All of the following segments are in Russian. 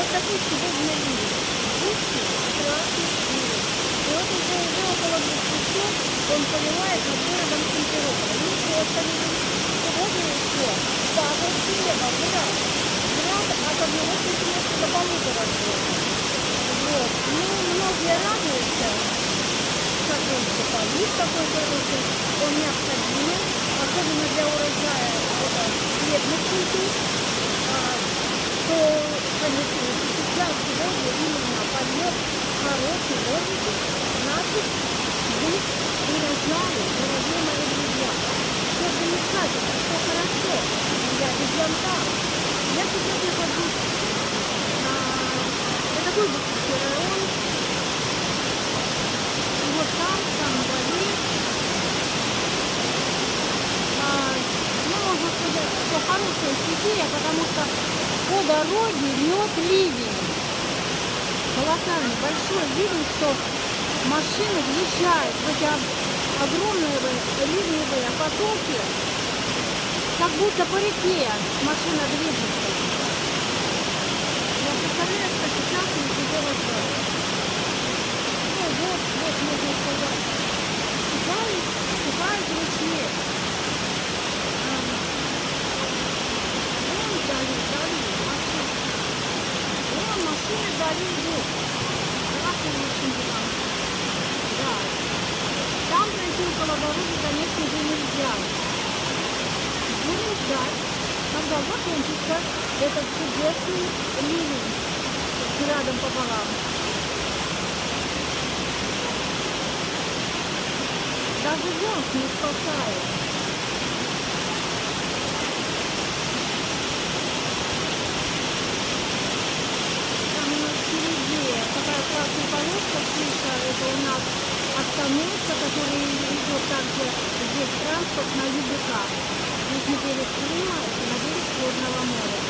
вот такой сегодня мир. Русский, красный мир. И вот уже около 2 часов он поливает над городом Симферополь. Ну, просто сегодня еще падает с неба, град. Град от 1 сантиметра до 1,5 метра. Вот. Ну, многие радуются, как он полив такой хороший, он необходим, особенно для урожая хлебных культур, то, конечно, сейчас сегодня именно полив хороший, воздух, значит, вы урожаи, дорогие мои друзья. Все замечательно, все хорошо, я без зонта. Я сейчас нахожусь это Выборгский район. И вот там вдали, ну, можно сказать, что хорошая стихия, потому что по дороге льет ливень. Колоссальный, большой. Видно, что машины въезжают в эти огромные ливневые потоки, как будто по реке машина движется. Я представляю, что сейчас мы сделаем. Ну вот, можно сказать. Ступает ручей. Вон дали, машины. Вон машины дали идут. Красный машины там. Да. Там пройти около дороги, конечно же, нельзя. Будем ждать, когда закончится этот чудесный ливень с градом пополам. Даже зонт не спасает. Там у нас впереди такая красная полоска, слыша, это у нас остановка, которая идет также здесь транспорт на ЮБК. Нижний берег Крыма, это на берег Черного моря.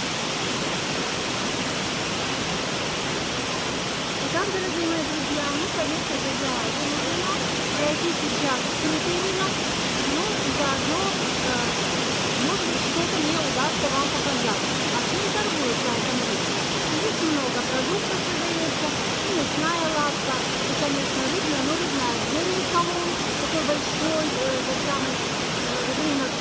И там, дорогие мои друзья, мы, конечно, желаем пройти сейчас всю эту рынок, но заодно, может быть, что-то мне удастся вам показать. А чем торгуют на этом рынке? Здесь много продуктов продается, и мясная лавка, и, конечно, рыбная, но рыбная отдельный салон, такой большой, тот самый рынок.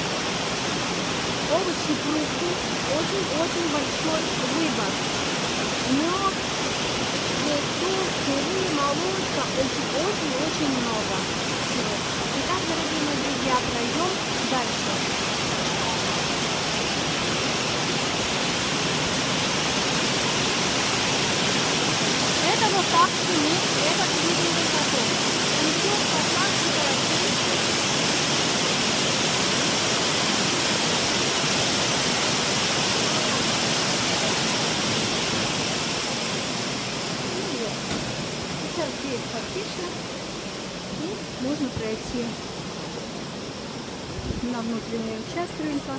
Овощи, фрукты, очень-очень большой выбор. Мед, яйцо, сыры, молочка, очень-очень много всего. Итак, дорогие мои друзья, пройдем дальше. Это вот так шумит этот ливневый поток. Он идет по трассе Карачинской. Сейчас здесь потише, и можно пройти на внутреннюю часть рынка.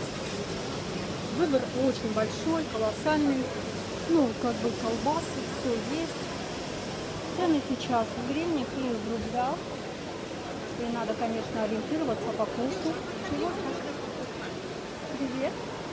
Выбор очень большой, колоссальный. Ну, как бы колбасы, все есть. Цены сейчас в гривнях и в рублях. И надо, конечно, ориентироваться по курсу. Привет.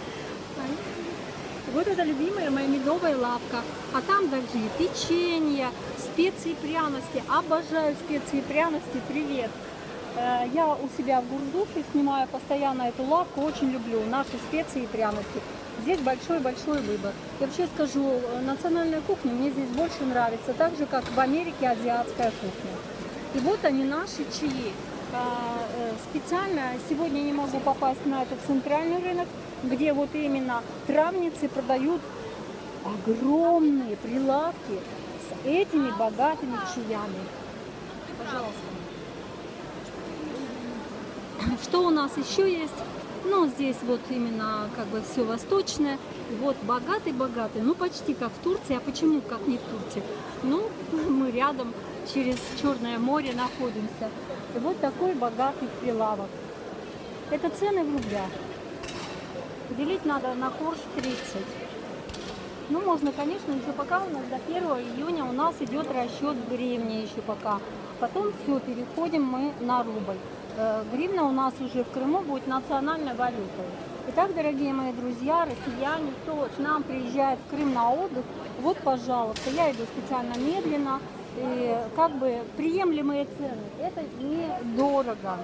Вот это любимая моя медовая лавка. А там также и печенье, специи, пряности. Обожаю специи и пряности. Привет. Я у себя в Гурзуфе снимаю постоянно эту лавку. Очень люблю наши специи и пряности. Здесь большой-большой выбор. Я вообще скажу, национальная кухня мне здесь больше нравится. Так же, как в Америке азиатская кухня. И вот они, наши чаи. Специально сегодня не могу попасть на этот центральный рынок, где вот именно травницы продают огромные прилавки с этими богатыми чаями. Пожалуйста. Что у нас еще есть? Ну, здесь вот именно как бы все восточное. Вот богатый-богатый. Ну, почти как в Турции. А почему как не в Турции? Ну, мы рядом, через Черное море находимся. И вот такой богатый прилавок. Это цены в рублях. Делить надо на курс 30. Ну, можно, конечно, еще пока у нас до 1 июня у нас идет расчет в гривне еще пока. Потом все, переходим мы на рубль. Гривна у нас уже в Крыму будет национальной валютой. Итак, дорогие мои друзья, россияне, кто к нам приезжает в Крым на отдых, вот, пожалуйста, я иду специально медленно, и как бы приемлемые цены, это недорого.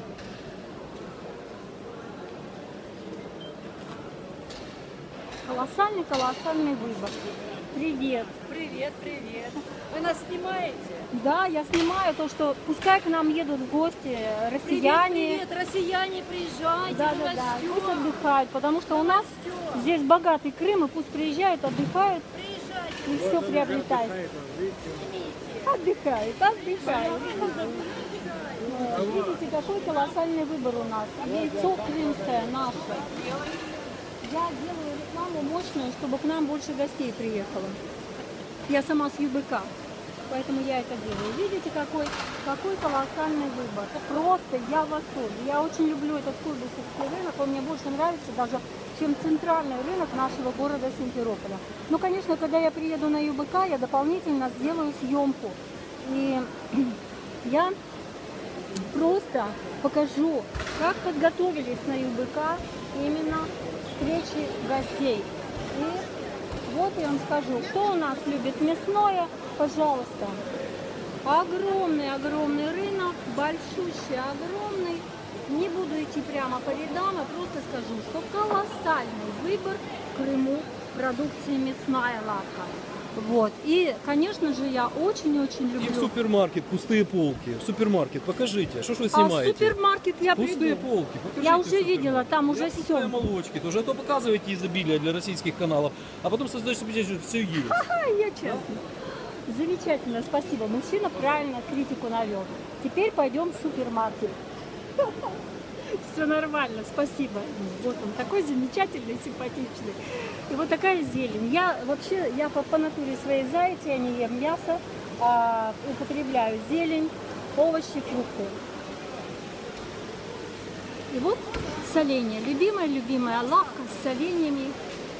Колоссальный выбор. Привет. Привет, привет. Вы нас снимаете? Да, я снимаю то, что пускай к нам едут в гости россияне. Привет, россияне, приезжайте, Да, мы да, да, вас ждем. пусть отдыхают, потому что у нас здесь богатый Крым, и пусть приезжают, отдыхают Приезжайте, и все приобретают. Отдыхают. Видите, какой колоссальный выбор у нас. Яйцо крымское наше. Я делаю рекламу мощную, чтобы к нам больше гостей приехало. Я сама с ЮБК, поэтому я это делаю. Видите, какой колоссальный выбор. Просто я в восторге. Я очень люблю этот куйбышевский рынок. Он мне больше нравится даже, чем центральный рынок нашего города Симферополя. Но, конечно, когда я приеду на ЮБК, я дополнительно сделаю съемку. И я просто покажу, как подготовились на ЮБК именно встречи гостей. И вот я вам скажу, кто у нас любит мясное, пожалуйста. Огромный рынок, большущий, огромный. Не буду идти прямо по рядам, а просто скажу, что колоссальный выбор в Крыму продукции мясная лавка. Вот. И, конечно же, я очень-очень люблю. И в супермаркет пустые полки. В супермаркет покажите. Что ж вы снимаете? А в супермаркет я Пустые приду. полки. Покажите Я в уже супермаркет. видела, там уже Пустые все. молочки тоже. А то показываете изобилие для российских каналов, а потом создаешь впечатление, что все есть. Я честно. Замечательно, спасибо. Мужчина правильно критику навел. Теперь пойдем в супермаркет. Все нормально, спасибо. Вот он такой замечательный, симпатичный. И вот такая зелень. Я по натуре своей заяц, я не ем мясо, а употребляю зелень, овощи, фрукты. И вот соленья. Любимая лавка с соленьями.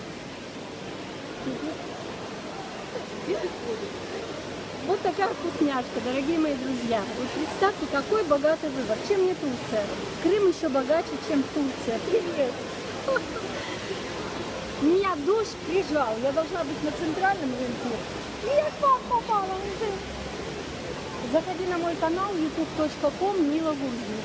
Вот такая вкусняшка, дорогие мои друзья. Вот представьте, какой богатый выбор. Чем не Турция? Крым еще богаче, чем Турция. Привет! Меня дождь прижал. Я должна быть на центральном рынке. И я к вам попала уже. Заходи на мой канал youtube.com Мила Гурзич.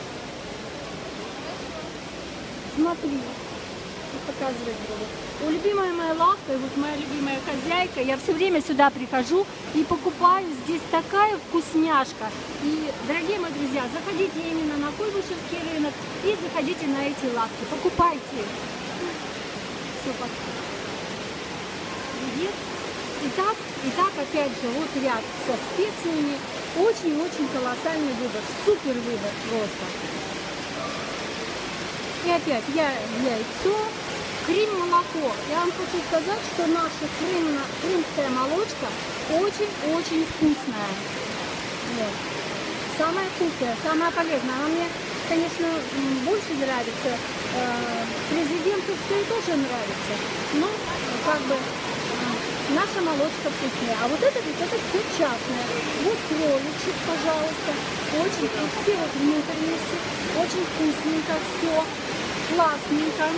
Смотри. Показывать буду. Любимая моя лавка, и вот моя любимая хозяйка, я все время сюда прихожу и покупаю здесь такая вкусняшка. И, дорогие мои друзья, заходите именно на Куйбышевский рынок и заходите на эти лавки, покупайте. Все, пока. Привет. Итак, опять же, вот ряд со специями. Очень-очень колоссальный выбор, супер выбор просто. И опять яйцо. Крым молоко. Я вам хочу сказать, что наша крымская молочка очень-очень вкусная. Вот. Самая вкусная, самая полезная. Она мне, конечно, больше нравится. Президентовская тоже нравится. Но как бы наша молочка вкуснее. А вот это все частное. Вот кроличек, пожалуйста. Очень все вот внутренности. Очень вкусненько все. Классненько.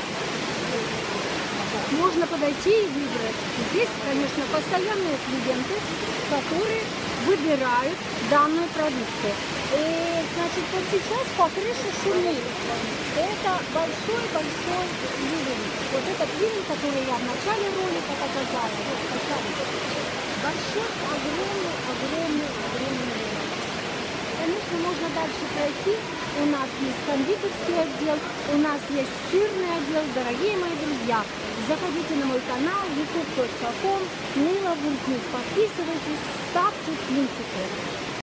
Можно подойти и выбрать. Здесь, конечно, постоянные клиенты, которые выбирают данную продукцию. И, значит, вот сейчас по крыше шумит. Это большой ливень. Вот этот ливень, который я в начале ролика показала. Вот, пожалуйста. Большой, огромный ливень. Конечно, можно дальше пройти. У нас есть кондитерский отдел, у нас есть сырный отдел. Дорогие мои друзья, заходите на мой канал youtube.com Мила Гурзич. Подписывайтесь, ставьте плюсики.